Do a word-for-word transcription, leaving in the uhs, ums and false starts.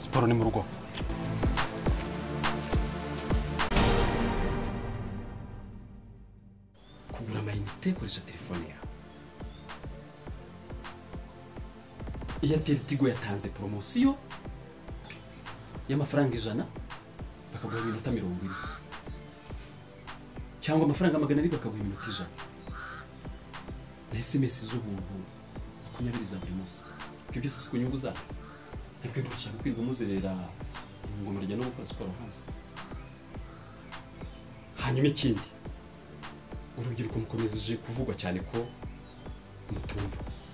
siporo ni mu rugo. Kugura amayinite koresha telefone yawe. Airtel Tigo yatanze promosiyo y'amafaranga ijana bakaguha iminota mirongo ine cyangwa amafaranga magana abiri bakaguha iminota ijana na S M S z'ubuntu makumyabiri za buri munsi. Ibyo byose si ku nyungu zawe, ariko ntushaka kwirirwa muzerera ngo murya no gukora siporo hanze. Hanyuma ikindi, urubyiruko mukomeje kuvugwa cyane ko mutumva.